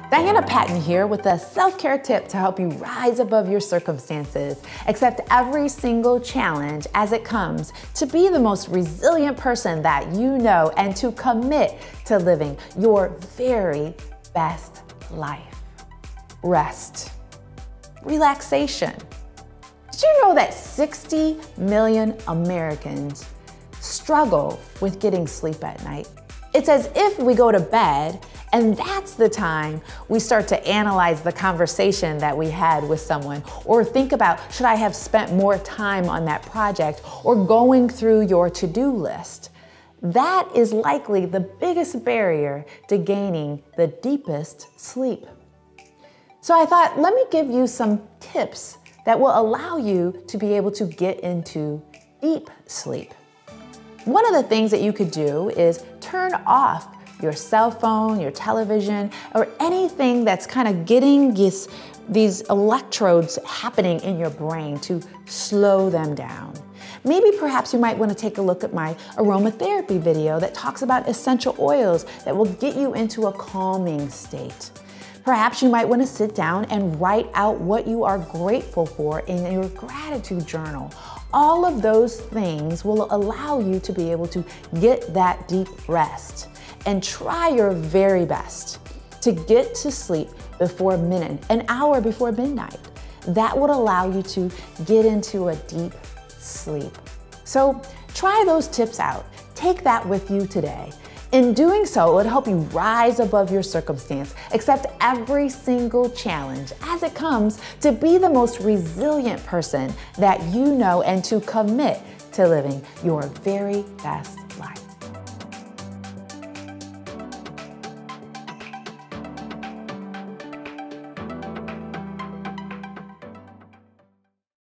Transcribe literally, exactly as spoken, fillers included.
Diana Patton here with a self-care tip to help you rise above your circumstances, accept every single challenge as it comes, to be the most resilient person that you know, and to commit to living your very best life. Rest. Relaxation. Did you know that sixty million Americans struggle with getting sleep at night? It's as if we go to bed and that's the time we start to analyze the conversation that we had with someone, or think about, should I have spent more time on that project, or going through your to-do list. That is likely the biggest barrier to gaining the deepest sleep. So I thought, let me give you some tips that will allow you to be able to get into deep sleep. One of the things that you could do is turn off your cell phone, your television, or anything that's kind of getting this, these electrodes happening in your brain, to slow them down. Maybe perhaps you might want to take a look at my aromatherapy video that talks about essential oils that will get you into a calming state. Perhaps you might want to sit down and write out what you are grateful for in your gratitude journal. All of those things will allow you to be able to get that deep rest. And try your very best to get to sleep before midnight, an hour before midnight. That would allow you to get into a deep sleep. So try those tips out. Take that with you today. In doing so, it would help you rise above your circumstance, accept every single challenge as it comes, to be the most resilient person that you know, and to commit to living your very best